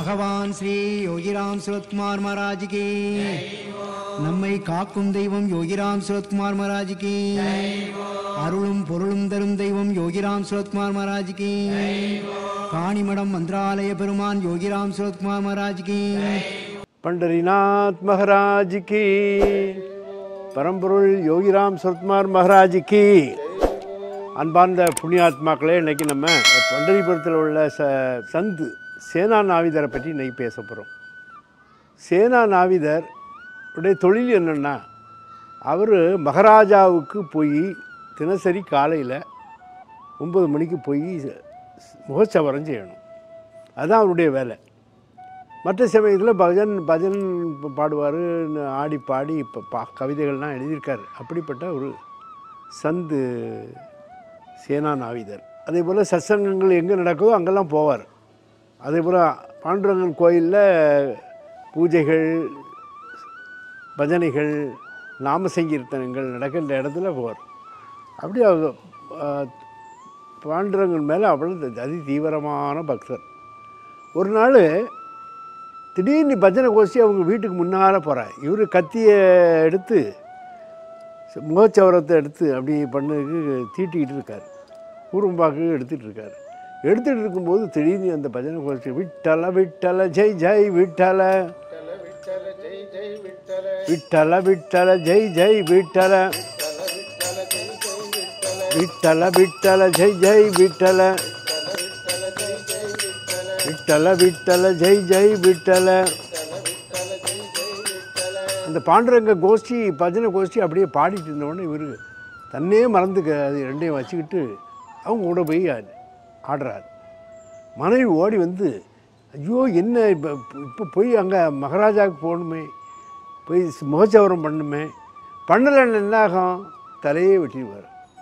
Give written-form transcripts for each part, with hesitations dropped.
பகவான் ஸ்ரீ யோகிராம் சுரத்குமார் மகாராஜுக்கு, நம்மை காக்கும் தெய்வம் யோகிராம் சுரத்குமார் மகாராஜுக்கு, அருளும் பொருளும் தரும் தெய்வம் யோகிராம் சுரத்குமார் மகாராஜுக்கு, காணிமடம் மந்திராலய பெருமான் யோகிராம் சுரத்குமார் மகாராஜுக்கு, பண்டரிநாத் மகாராஜுக்கு, பரம்பொருள் யோகிராம் சுரத்குமார் மகாராஜுக்கு. அன்பார்ந்த புண்ணியாத்மாக்களே, இன்றைக்கி நம்ம பண்டரிபுரத்தில் உள்ள சந்து சேனா நாவிதரை பற்றி இன்றைக்கி பேச போகிறோம். சேனா நாவிதர் உடைய தொழில் என்னென்னா, அவர் மகாராஜாவுக்கு போய் தினசரி காலையில் 9 மணிக்கு போய் முகச்சவரம் செய்யணும். அதுதான் அவருடைய வேலை. மற்ற சமயத்தில் பஜன் பாடுவார், ஆடி பாடி இப்போ கவிதைகள்லாம் எழுதியிருக்கார். அப்படிப்பட்ட ஒரு சந்து சேனா நாவிதர். அதே போல் சத்சங்கங்கள் எங்கே நடக்குதோ அங்கெல்லாம் போவார். அதே போல் பாண்டுரங்கன் கோயிலில் பூஜைகள், பஜனைகள், நாம சங்கீர்த்தனங்கள் நடக்கின்ற இடத்துல போவார். அப்படி பாண்டுரங்கன் மேலே அவ்வளோ அதி தீவிரமான பக்தர். ஒரு நாள் திடீர்னு பஜனை கோஷ்டி அவங்க வீட்டுக்கு முன்னால் போகிறார். இவர் கத்தியை எடுத்து முகச்சவரத்தை எடுத்து அப்படி பண்ணுறதுக்கு தீட்டிக்கிட்டு இருக்கார். ஊரும்பாக்கு எடுத்துகிட்டு இருக்கார். எடுத்துகிட்டு இருக்கும்போது திடீர்னு அந்த பஜனை கோஷ்டி விட்டல விட்டல ஜெய் ஜெய் விட்டல விட்டல விட்டல ஜெய் ஜெய் விட்டல விட்டல விட்டல ஜெய் ஜெய் விட்டல விட்டல விட்டல ஜெய் ஜெய் விட்டல. அந்த பாண்டுரங்க கோஷ்டி பஜனை கோஷ்டி அப்படியே பாடிட்டு இருந்தோடனே இவர் தன்னே மறந்துக்க அது ரெண்டையும் வச்சுக்கிட்டு அவங்க கூட போய் ஆடுறார். மனைவி ஓடி வந்து, ஐயோ என்ன இப்போ போய் அங்கே மகாராஜாவுக்கு போகணுமே, போய் முகச்சவரம் பண்ணணுமே, பண்ணலைன்னு என்ன ஆகும், தலையே வெட்டிடுவார்.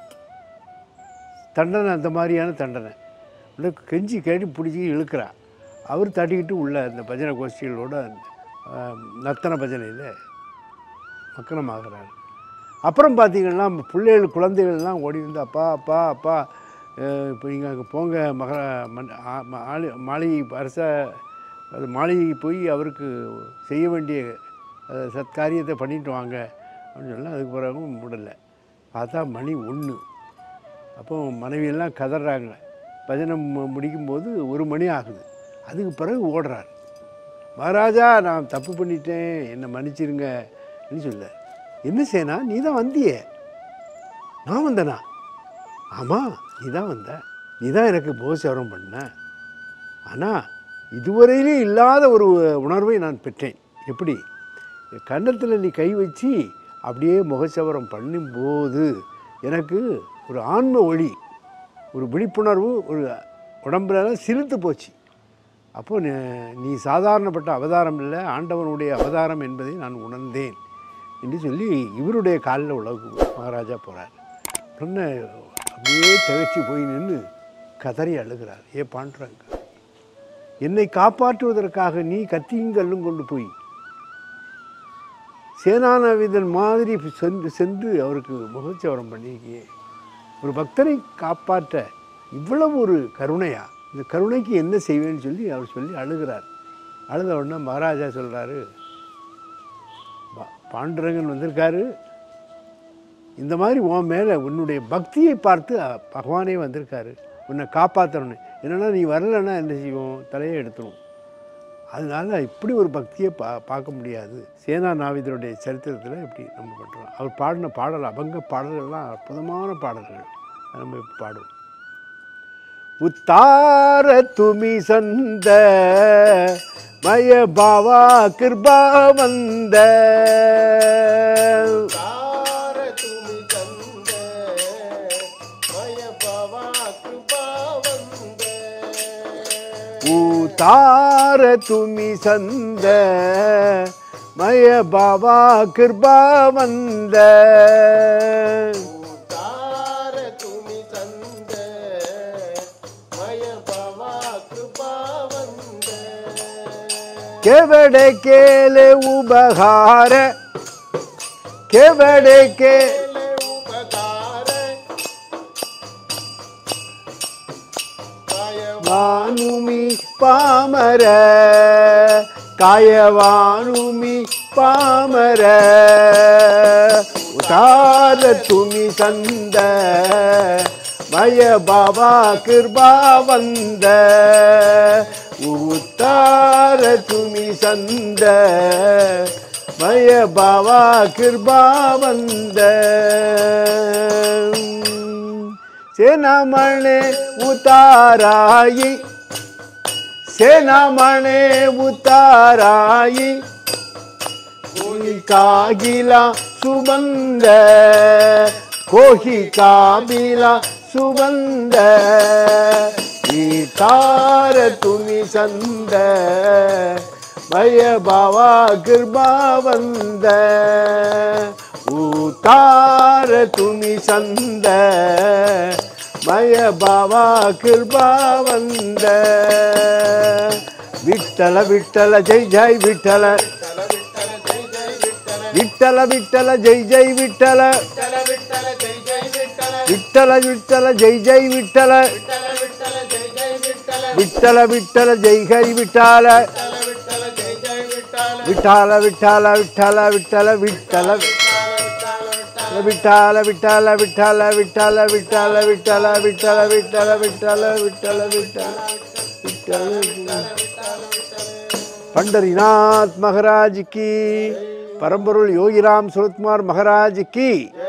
தண்டனை அந்த மாதிரியான தண்டனை. உள்ள கெஞ்சி கேட்டு பிடிச்சி இழுக்கிறா. அவர் தட்டிக்கிட்டு உள்ள அந்த பஜனை கோஷ்டிகளோட நர்த்தன பஜனையில் மக்கனமாகிறார். அப்புறம் பார்த்திங்கன்னா பிள்ளைகள் குழந்தைகள்லாம் ஓடி வந்து, அப்பா அப்பா அப்பா இப்போ நீங்கள் அங்கே போங்க, மாளிகை அரச அது மாளிகைக்கு போய் அவருக்கு செய்ய வேண்டிய சத்காரியத்தை பண்ணிட்டு வாங்க அப்படின்னு சொல்லலாம். அதுக்கு பிறகு முடியல. பார்த்தா மணி 1. அப்போ மனைவியெல்லாம் கதறாங்க. பஜனை முடிக்கும்போது 1 மணி ஆகுது. அதுக்கு பிறகு ஓடுறார். மகாராஜா, நான் தப்பு பண்ணிட்டேன், என்னை மன்னிச்சிருங்க அப்படின்னு சொல்ல. என்ன சேனா, நீ தான் வந்தியே? நான் வந்தேனா? ஆமாம், நீ தான் வந்த, நீ தான் எனக்கு முகச்சவரம் பண்ண. ஆனால் இதுவரையிலே இல்லாத ஒரு உணர்வை நான் பெற்றேன். எப்படி? கன்னத்தில் நீ கை வச்சு அப்படியே முகச்சவரம் பண்ணும்போது எனக்கு ஒரு ஆன்ம ஒளி, ஒரு விழிப்புணர்வு ஒரு உடம்புல சிரித்து போச்சு. அப்போது நீ சாதாரணப்பட்ட அவதாரம் இல்லை, ஆண்டவனுடைய அவதாரம் என்பதை நான் உணர்ந்தேன் என்று சொல்லி இவருடைய காலில் உலகு மகாராஜா போகிறார். உடனே அப்படியே திகழ்ச்சி போய் நின்று கதறி அழுகிறார். ஏ பாண்டுரங்க, என்னை காப்பாற்றுவதற்காக நீ கத்தியும் கல்லும் கொண்டு போய் சேனாநாவிதன் மாதிரி சென்று அவருக்கு முகச்சவரம் பண்ணியிருக்கியே, ஒரு பக்தரை காப்பாற்ற இவ்வளவு ஒரு கருணையா? இந்த கருணைக்கு என்ன செய்வேன்னு சொல்லி அவர் சொல்லி அழுகிறார். அழுத உடனே மகாராஜா சொல்கிறாரு, பாண்டுரங்கன் வந்திருக்காரு, இந்த மாதிரி உன் மேலே உன்னுடைய பக்தியை பார்த்து பகவானே வந்திருக்காரு, உன்னை காப்பாற்றணும். என்னென்னா நீ வரலைன்னா என்ன செய்வோம், தலையை எடுத்துரும். அதனால் இப்படி ஒரு பக்தியை பார்க்க முடியாது. சேனா நாவிதருடைய சரித்திரத்தில் இப்படி நம்ம பண்ணுறோம். அவர் பாடின பாடல், அபங்க பாடல்கள்லாம் அற்புதமான பாடல்கள். நம்ம பாடுவோம். உத்தார துமி சந்த மய பாவா கிருபா வந்த, உத்தார துமி சந்த மய பாவா கிருபா வந்த, केवड़े केले उपहार, केवड़े केले उपहार, वानुमी पामर कायवानुमी पामर उतार तुम्ही संद मय बाबा कृपा वंद उतार तुम्ही संद मय बाबा कृपा वंद सेनामणे उताराई सेनामणे उताराई कागिला सुबंद कोही काबिला सुबंद इतार तुम्ही संद मय बाबा कृपा वंद उतार तुम्ही संद मय बाबा कृपा वंद विठ्ठल विठ्ठल जय जय विठ्ठल विठ्ठल विठ्ठल जय जय विठ्ठल विठ्ठल विठ्ठल जय जय विठ्ठल विठ्ठल विठ्ठल जय हरी विठ्ठल विठ्ठल विठ्ठल विठ्ठल विठ्ठल विठ्ठल विठ्ठल विठ्ठल विठ्ठल विठ्ठल विठ्ठल विठ्ठल विठ्ठल विठ्ठल विठ्ठल विठ्ठल विठ्ठल पंढरीनाथ महाराज की परमपुरुष योगीराम सूरत कुमार महाराज की